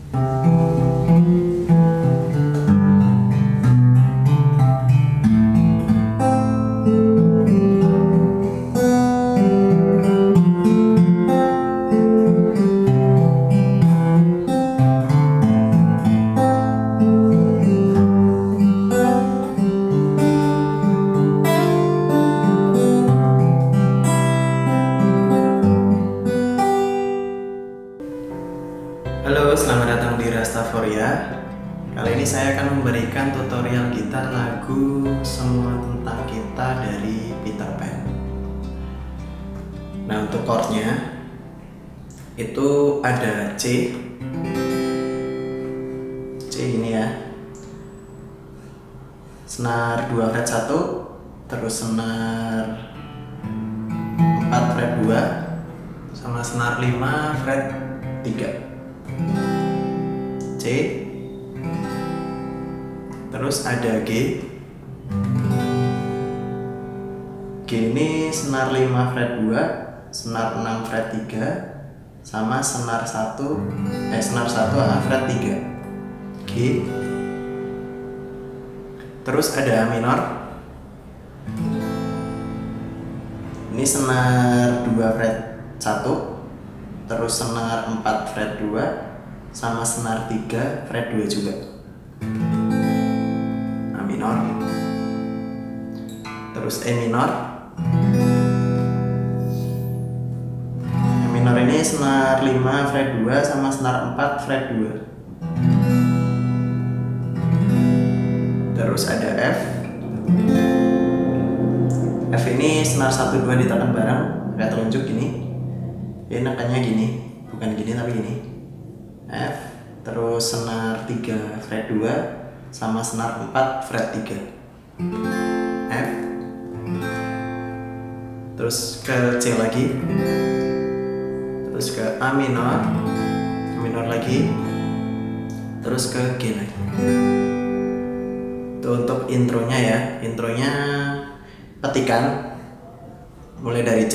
Halo, selamat datang di Rastaforia. Kali ini saya akan memberikan tutorial gitar lagu Semua Tentang Kita dari Peter Pan. Nah, untuk chordnya itu ada C ini ya, senar 2 fret 1, terus senar 4 fret 2, sama senar 5 fret 3. C, terus ada G ini senar 5 fret 2, senar 6 fret 3, sama senar 1 fret 3. G, terus ada A minor, ini senar 2 fret 1, terus senar 4 fret 2, sama senar 3 fret 2 juga. A minor, terus E minor. E minor ini senar 5 fret 2 sama senar 4 fret 2. Terus ada F. F ini senar 1 2 ditekan bareng kayak telunjuk gini. Ini nekannya gini, bukan gini tapi gini. F, terus senar 3 fret 2 sama senar 4 fret 3. F, terus ke C lagi, terus ke A minor lagi, terus ke G lagi. Itu untuk intronya ya. Intronya petikan mulai dari C.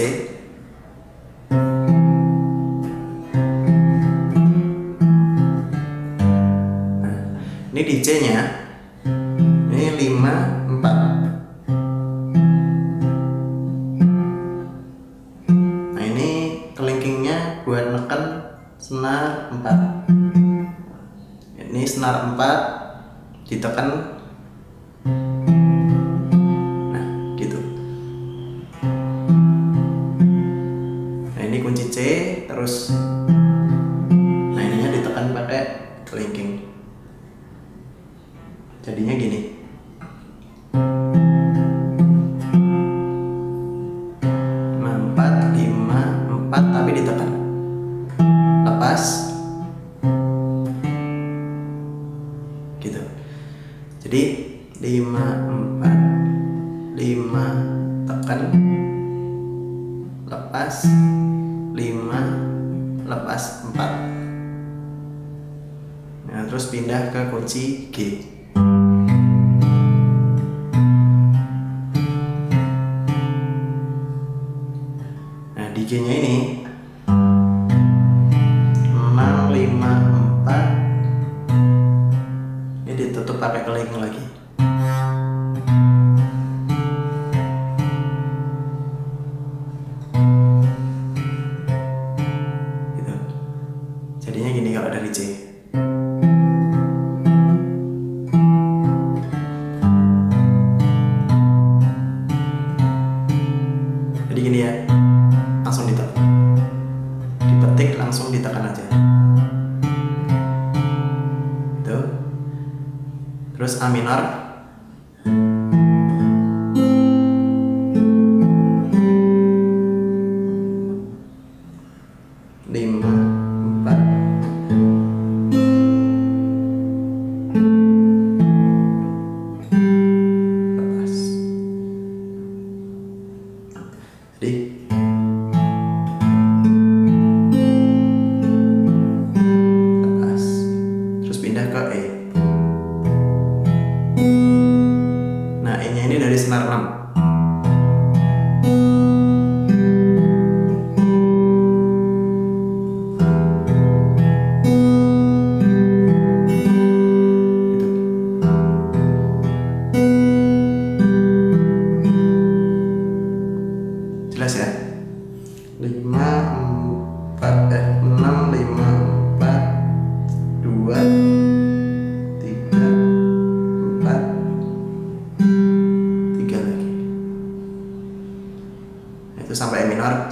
Ini di C nya, ini 5 4. Nah, ini kelingkingnya buat neken senar 4. Ini senar 4 ditekan. Nah, gitu. Nah, ini kunci C, terus nah ininya ditekan pakai kelingking. Jadinya gini. 4 5 4 tapi ditekan. Lepas. Gitu. Jadi 5 4 5 tekan, lepas 5 lepas 4. Nah, terus pindah ke kunci G. Di G-nya ini 6 5 4. Ini ditutup pakai kelingking lagi. Gitu. Jadinya gini kalau dari C. Jadi gini ya. Langsung dipetik, langsung ditekan aja. Itu. Terus A minor. Lima 4. Lepas. Jadi pindah ke E. Nah, E nya ini dari senar 6.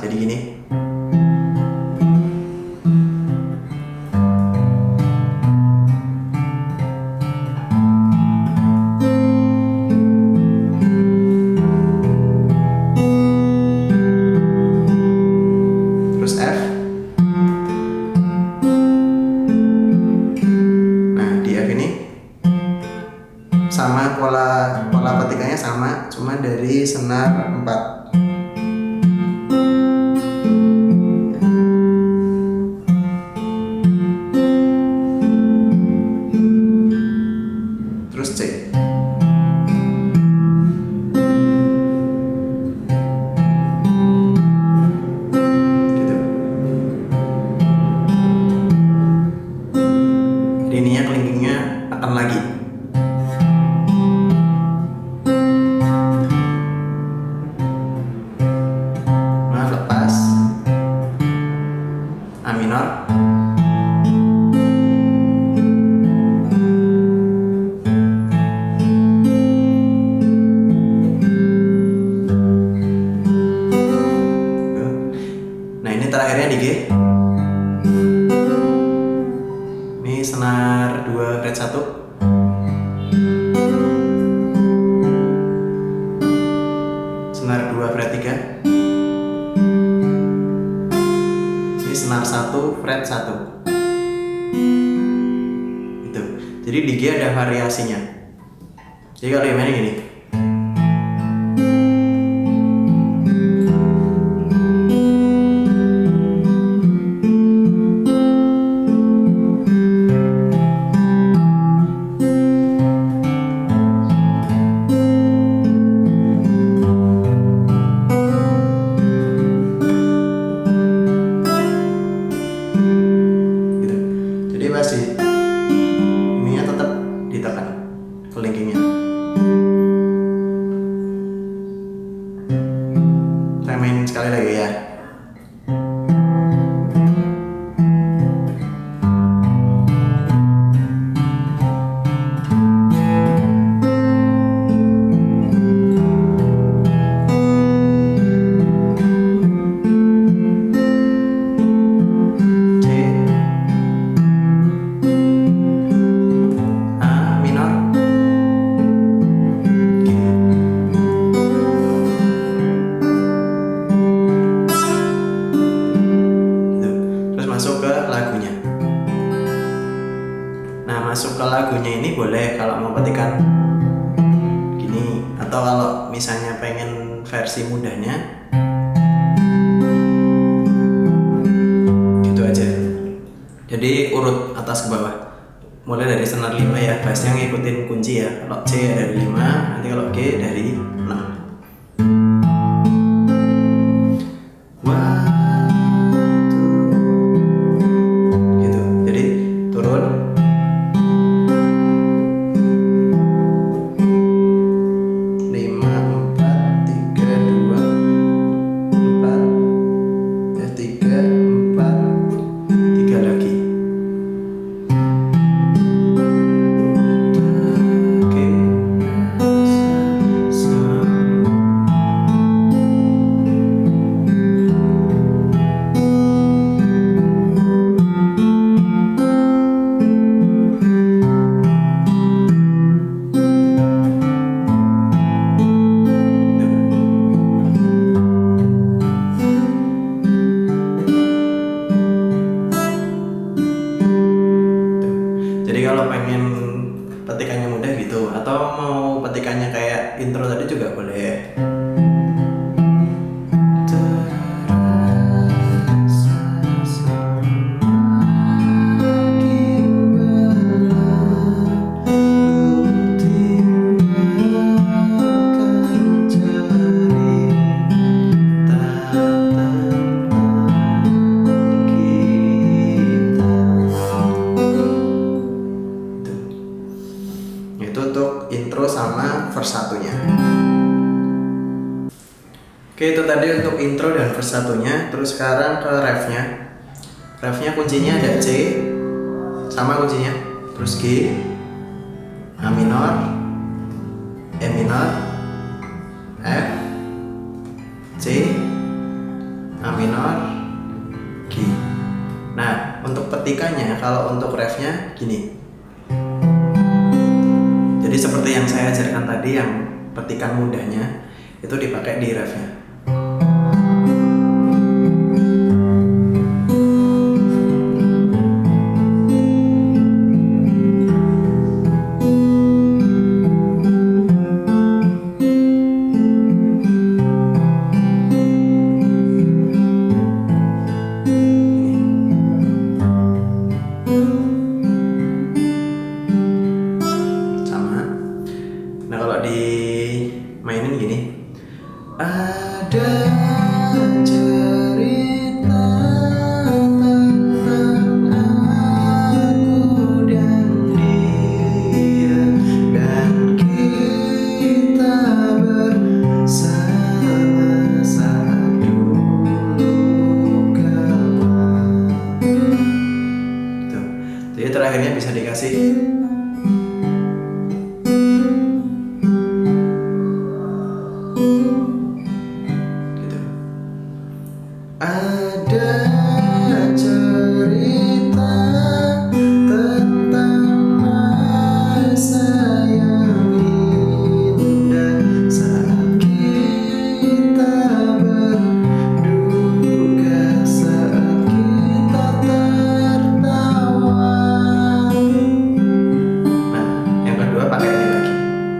jadi gini. Terus F. Nah di F ini sama, pola petikannya sama, cuma dari senar 4. Terus C. Gitu. Jadi ininya kelingkingnya akan lagi. A minor, nah ini terakhirnya di G. Ini senar 2 fret 1, senar 2 fret 3, senar 1 fret 1. Gitu. Jadi di G ada variasinya. Jadi kalau yang mainnya gini. Masih ininya tetap ditekan kelingkingnya. Saya main sekali lagi ya. Masuk ke lagunya. Nah masuk ke lagunya ini boleh kalau mau petikan gini, atau kalau misalnya pengen versi mudahnya gitu aja. Jadi urut atas ke bawah, mulai dari senar 5 ya, bassnya ngikutin kunci ya. Kalau C dari 5, nanti kalau G dari 6. Jadi kalau pengen petikannya mudah gitu, atau mau petikannya kayak intro tadi juga boleh. Itu untuk intro sama verse satunya. Oke, itu tadi untuk intro dan verse satunya. Terus sekarang ke refnya. Refnya kuncinya ada C sama kuncinya, terus G, A minor, E minor, F, C, A minor, G. Nah, untuk petikannya, kalau untuk refnya gini. Jadi seperti yang saya ajarkan tadi, yang petikan mudahnya itu dipakai di refnya. Nah, kalau dimainin gini, ada cerita tentang aku dan dia, dan kita bersama saat dulu kala. Tuh. Jadi terakhirnya bisa dikasih ada cerita tentang masa yang indah saat kita berduka, saat kita tertawa. Nah, yang kedua pakai ini lagi,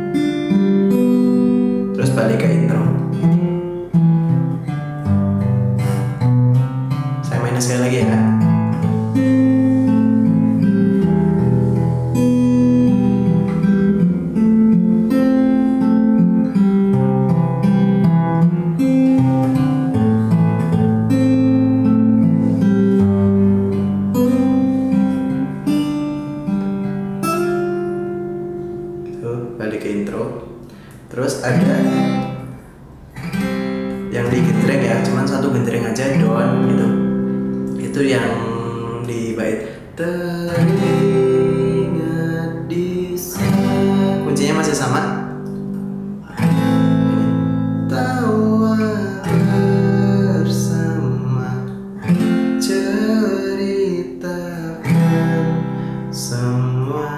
terus balik ke intro. Sekali lagi ya. Tuh, balik ke intro. Terus ada yang di gendreng ya, cuman satu gendreng aja, down gitu. Itu yang di bait teringat di sana, kuncinya masih sama. Tawa bersama, ceritakan semua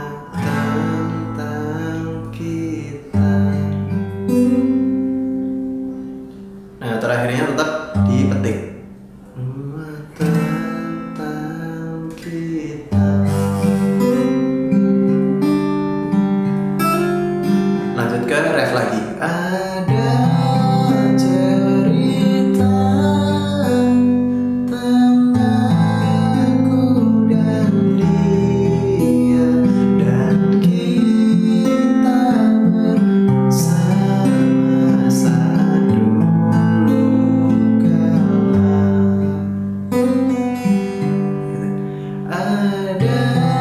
tentang kita. Nah, terakhirnya tetap dipetik. Lanjut ke ref lagi. Ada cerita tentang aku dan dia, dan kita bersama saat dulu kala. Ada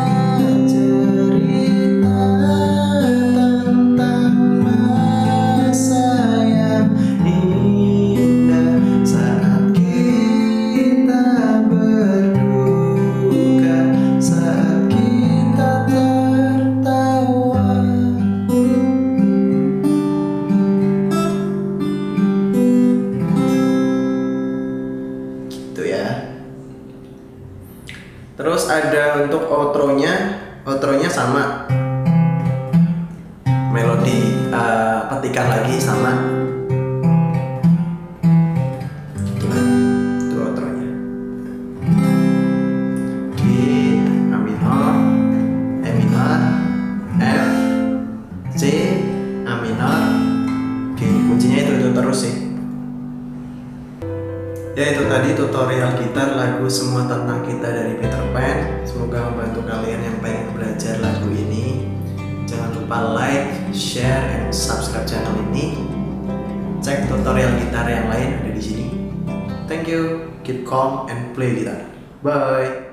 terus ada untuk outronya sama, melodi petikan lagi sama. Itu outronya di A minor, E minor, F, C, A minor, G. Kuncinya itu terus sih. Ya, itu tadi tutorial gitar lagu Semua Tentang Kita dari Peter Pan. Semoga membantu kalian yang pengen belajar lagu ini. Jangan lupa like, share, and subscribe channel ini. Cek tutorial gitar yang lain ada di sini. Thank you. Keep calm and play guitar. Bye.